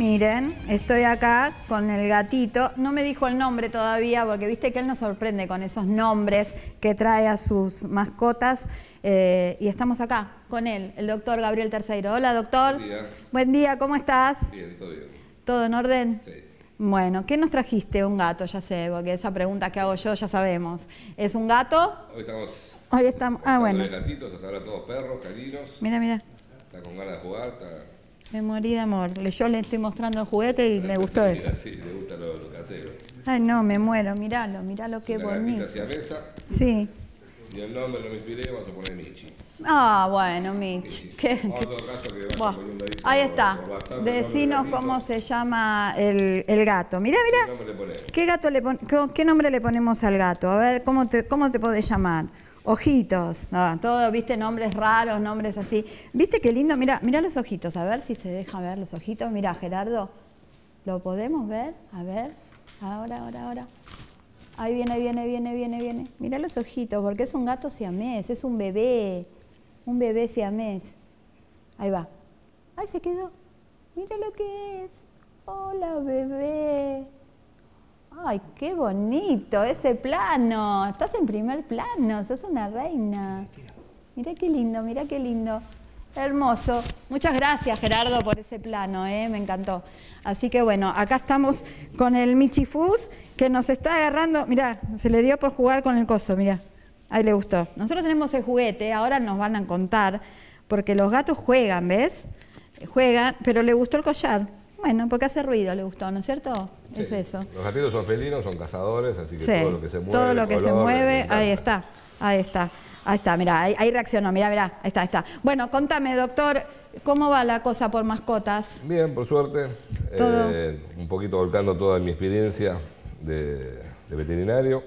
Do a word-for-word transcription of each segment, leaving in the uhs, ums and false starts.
miren, estoy acá con el gatito. No me dijo el nombre todavía porque viste que él nos sorprende con esos nombres que trae a sus mascotas. Eh, y estamos acá con él, el doctor Gabriel Terceiro. Hola, doctor. Buen día. Buen día, ¿cómo estás? Bien, todo bien. ¿Todo en orden? Sí. Bueno, ¿qué nos trajiste? Un gato, ya sé, porque esa pregunta que hago yo ya sabemos. ¿Es un gato? Hoy estamos... Hoy estamos... Ah, bueno. gatitos, hasta ahora todos perros, caninos. Mira, mira. Está con ganas de jugar, está... Me morí de amor. Yo le estoy mostrando el juguete y le gustó eso. Sí, le gusta lo, lo casero. Ay, no, me muero. Míralo, míralo qué bonito. Una gatita siamesa. Sí. Y el nombre lo me inspiré, vamos a poner Michi. Ah, bueno, Michi. ¿Qué? Bueno, ahí está. Decinos cómo se llama el, el gato. Mirá, mirá. ¿Qué, gato le pon... ¿Qué nombre le ponemos al gato? A ver, ¿cómo te, cómo te podés llamar? Ojitos. No, todo, viste, nombres raros, nombres así. ¿Viste qué lindo? Mirá, mirá los ojitos. A ver si se deja ver los ojitos. Mirá, Gerardo. ¿Lo podemos ver? A ver. Ahora, ahora, ahora. Ahí viene, viene, viene, viene, viene. Mirá los ojitos, porque es un gato siamés, es un bebé. Un bebé siamés. Ahí va. Ahí se quedó. Mira lo que es. Hola, bebé. Ay, qué bonito ese plano. Estás en primer plano, sos una reina. Mira qué lindo, mira qué lindo. Hermoso. Muchas gracias, Gerardo, por ese plano, ¿eh? Me encantó. Así que bueno, acá estamos con el Michifus, que nos está agarrando. Mirá, se le dio por jugar con el coso, mirá. Ahí le gustó. Nosotros tenemos el juguete, ahora nos van a contar, porque los gatos juegan, ¿ves? Juegan, pero le gustó el collar. Bueno, porque hace ruido, le gustó, ¿no es cierto? Sí. Es eso. Los gatitos son felinos, son cazadores, así que sí. todo lo que se mueve, todo lo que color, se mueve, ahí está, ahí está. Ahí está, mirá, ahí, ahí reaccionó, mirá, mirá, ahí está, ahí está. Bueno, contame, doctor, ¿cómo va la cosa por mascotas? Bien, por suerte. Eh, un poquito volcando toda mi experiencia de, de veterinario.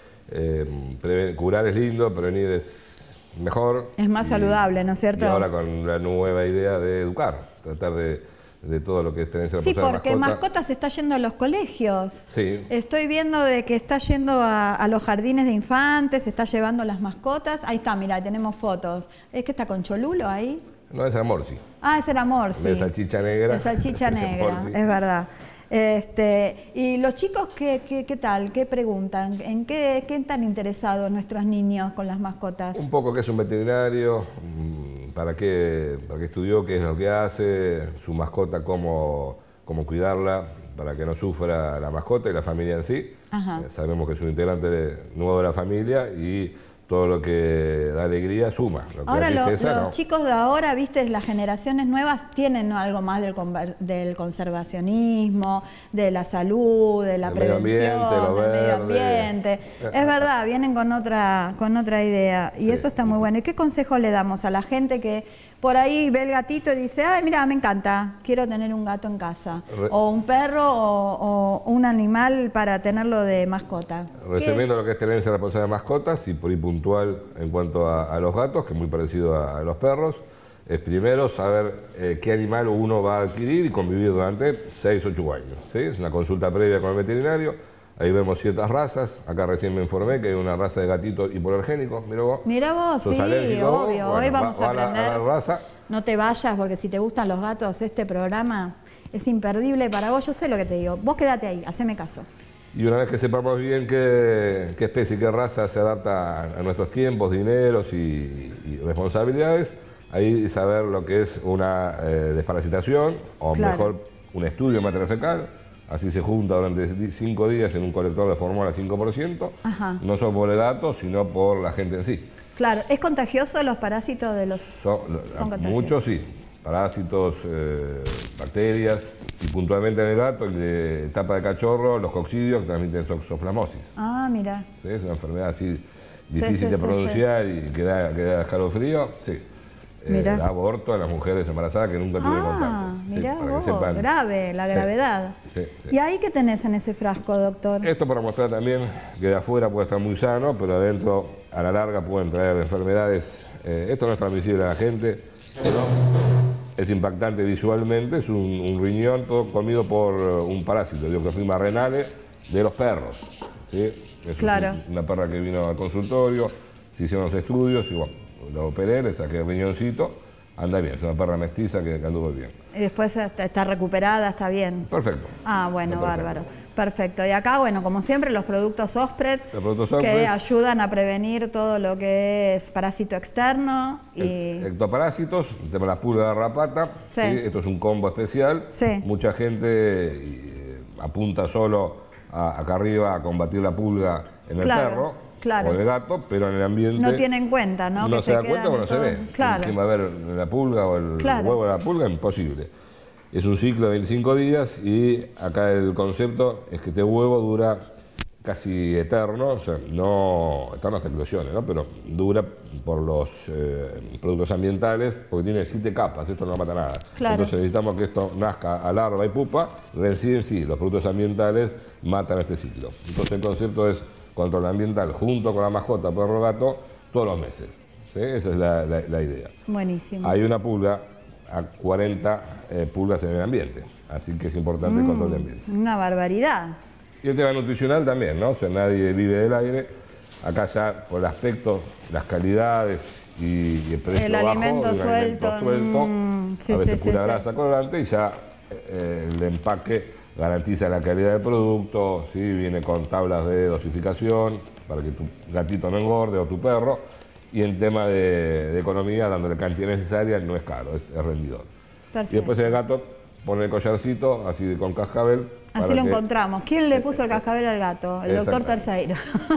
Eh, curar es lindo, prevenir es mejor. Es más y, saludable, ¿no es cierto? Y ahora con la nueva idea de educar, tratar de, de todo lo que es tenencia sí, responsable de mascota. Sí, porque mascotas está yendo a los colegios. Sí. Estoy viendo de que está yendo a, a los jardines de infantes, está llevando las mascotas. Ahí está, mira, tenemos fotos. ¿Es que está con Cholulo ahí? No, ese era Morsi. Ah, ese era Morsi. De salchicha negra. De salchicha negra, es verdad. Este, y los chicos, ¿qué, qué, qué tal? ¿Qué preguntan? ¿En qué, qué están interesados nuestros niños con las mascotas? Un poco qué es un veterinario, para qué, para qué estudió, qué es lo que hace, su mascota, cómo, cómo cuidarla, para que no sufra la mascota y la familia en sí. Ajá. Eh, sabemos que es un integrante de, nuevo de la familia y todo lo que da alegría suma. Lo que ahora lo, tristeza, los no. chicos de ahora, viste, las generaciones nuevas tienen, ¿no?, algo más del, del conservacionismo, de la salud, de la el prevención, medio ambiente, lo del verde. medio ambiente. Es verdad, vienen con otra, con otra idea y sí, eso está muy bueno. ¿Y qué consejo le damos a la gente que por ahí ve el gatito y dice, ay, mira, me encanta, quiero tener un gato en casa, Re o un perro o, o un animal para tenerlo de mascota? Resumiendo lo que es tenencia responsable de mascotas y por ahí puntual en cuanto a, a los gatos, que es muy parecido a, a los perros, es primero saber eh, qué animal uno va a adquirir y convivir durante seis, ocho años. ¿Sí? Es una consulta previa con el veterinario. Ahí vemos ciertas razas. Acá recién me informé que hay una raza de gatito hipoalergénico. Mira vos. Mira vos, sí, obvio. Bueno, hoy vamos va, a aprender. A la, a la raza. No te vayas, porque si te gustan los gatos, este programa es imperdible para vos. Yo sé lo que te digo. Vos quédate ahí, haceme caso. Y una vez que sepamos bien qué, qué especie y qué raza se adapta a, a nuestros tiempos, dineros y, y responsabilidades, ahí saber lo que es una eh, desparasitación o claro. mejor un estudio materno-fecal. Así se junta durante cinco días en un colector de formol a cinco por ciento, Ajá. no solo por el gato, sino por la gente en sí. Claro, ¿es contagioso los parásitos de los...? Son, son muchos sí, parásitos, eh, bacterias, y puntualmente en el gato, el de etapa de cachorro, los coccidios que transmiten toxoplasmosis. Ah, mira. ¿Sí? Es una enfermedad así difícil sí, sí, de sí, pronunciar sí. y que da, que da escalofrío, sí. Eh, el aborto en las mujeres embarazadas que nunca tuvieron ah, contacto. Mirá sí, vos, sepan. grave, la gravedad. Sí, sí, sí. ¿Y ahí qué tenés en ese frasco, doctor? Esto para mostrar también que de afuera puede estar muy sano, pero adentro a la larga pueden traer enfermedades. Eh, esto no es transmisible a la gente, pero es impactante visualmente. Es un, un riñón todo comido por un parásito, Dioclofima renale, de los perros. ¿Sí? Es claro. un, una perra que vino al consultorio, se hicieron los estudios y bueno, lo operé, le saqué el riñoncito anda bien, es una perra mestiza que, que anduvo bien. Y después está, está recuperada, está bien. Perfecto. Ah, bueno, perfecto. bárbaro. Perfecto. Y acá, bueno, como siempre, los productos Ospred, los productos que Ospred, ayudan a prevenir todo lo que es parásito externo y... ectoparásitos, el tema de la pulga garrapata, sí. ¿sí? Esto es un combo especial. Sí. Mucha gente eh, apunta solo a, acá arriba a combatir la pulga en el claro, perro claro. o el gato, pero en el ambiente... No tiene en cuenta, ¿no? No que se, se da cuenta o no todo... se ve. Claro. ¿Quién va a ver la pulga o el claro. huevo de la pulga? Imposible. Es un ciclo de veinticinco días y acá el concepto es que este huevo dura casi eterno, o sea, no eterno hasta eclosiones, ¿no? Pero dura por los eh, productos ambientales, porque tiene siete capas, esto no mata nada. Claro. Entonces necesitamos que esto nazca a larva y pupa, recién sí, los productos ambientales matan este ciclo. Entonces el concepto es control ambiental junto con la mascota perro gato todos los meses, ¿sí? Esa es la, la, la idea. Buenísimo. Hay una pulga a cuarenta eh, pulgas en el ambiente, así que es importante el mm, control de ambiente. Una barbaridad. Y el tema nutricional también, ¿no? O sea, nadie vive del aire. Acá ya por el aspecto, las calidades y, y el precio el bajo alimento de un suelto, alimento suelto, mm, sí, a veces sí, pura sí, grasa sí. colorante y ya eh, el empaque garantiza la calidad del producto, ¿sí? Viene con tablas de dosificación para que tu gatito no engorde o tu perro. Y en tema de, de economía, dándole cantidad necesaria, no es caro, es, es rendidor. Perfecto. Y después el gato pone el collarcito, así con cascabel. Así lo que... encontramos. ¿Quién le puso el cascabel al gato? El doctor Terceiro.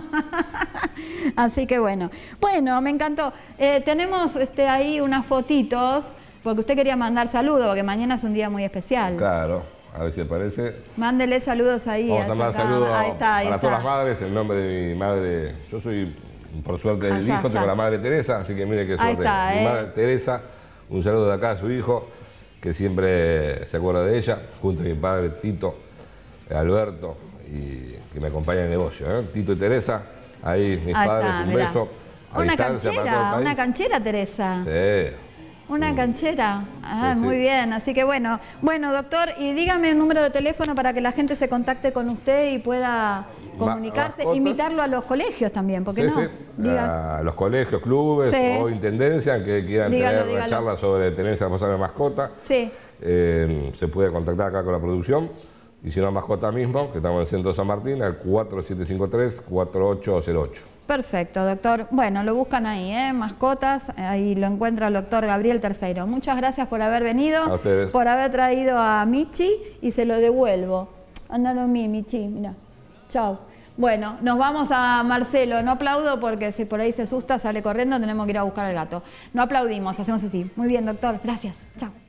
Así que bueno. Bueno, me encantó. Eh, tenemos este, ahí unas fotitos, porque usted quería mandar saludos, porque mañana es un día muy especial. Claro, a ver si aparece. Mándele saludos ahí. Vamos a mandar saludos ahí está, ahí para está. todas las madres, en nombre de mi madre. Yo soy, por suerte, el allá, hijo, allá. tengo la madre Teresa, así que mire qué suerte. Está, mi eh. madre Teresa, un saludo de acá a su hijo, que siempre se acuerda de ella, junto a mi padre Tito, Alberto, y que me acompaña en el negocio, ¿eh? Tito y Teresa, ahí mis ahí padres, está, un mirá. beso. A Una distancia para todo el canchera, país. una canchera, Teresa. Sí. Una Mm. canchera. Ah, Sí, sí. muy bien. Así que bueno. Bueno, doctor, y dígame el número de teléfono para que la gente se contacte con usted y pueda comunicarse, mascotas. invitarlo a los colegios también, ¿por qué Sí, no? sí. Diga. A los colegios, clubes Sí. o intendencia que quieran Dígalo, tener una dígalo. charla sobre tenencia responsable de mascota. Sí. Eh, se puede contactar acá con la producción. Y si no, mascota mismo, que estamos en el centro de San Martín, al cuatro siete cinco tres, cuatro ocho cero ocho. Perfecto, doctor. Bueno, lo buscan ahí, ¿eh? Mascotas, ahí lo encuentra el doctor Gabriel Terceiro. Muchas gracias por haber venido, A ustedes. por haber traído a Michi y se lo devuelvo. Ándalo a mí, Michi, mira. Chao. Bueno, nos vamos a Marcelo. No aplaudo porque si por ahí se asusta, sale corriendo, tenemos que ir a buscar al gato. No aplaudimos, hacemos así. Muy bien, doctor. Gracias. Chao.